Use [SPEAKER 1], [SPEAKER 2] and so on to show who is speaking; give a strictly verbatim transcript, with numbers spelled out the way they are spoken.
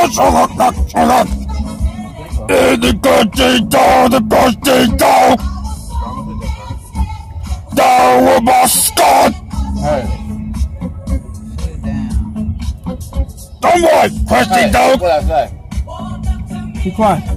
[SPEAKER 1] the potato. Down Boston. Don't worry, Krusty Dog.
[SPEAKER 2] What I say?
[SPEAKER 3] Be quiet.